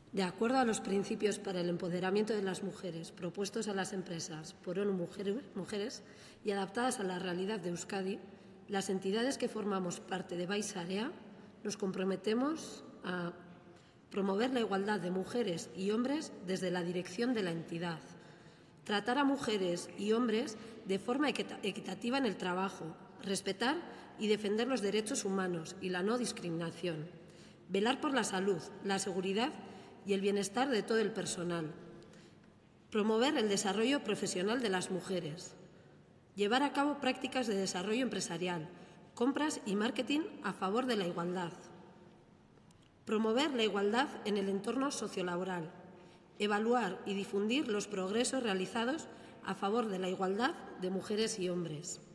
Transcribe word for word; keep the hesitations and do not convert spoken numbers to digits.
De acuerdo a los principios para el empoderamiento de las mujeres propuestos a las empresas por ONU Mujeres y adaptadas a la realidad de Euskadi, las entidades que formamos parte de Baisarea nos comprometemos a promover la igualdad de mujeres y hombres desde la dirección de la entidad, tratar a mujeres y hombres de forma equitativa en el trabajo, respetar y defender los derechos humanos y la no discriminación, velar por la salud, la seguridad y el bienestar de todo el personal, promover el desarrollo profesional de las mujeres, llevar a cabo prácticas de desarrollo empresarial, compras y marketing a favor de la igualdad, promover la igualdad en el entorno sociolaboral, evaluar y difundir los progresos realizados a favor de la igualdad de mujeres y hombres.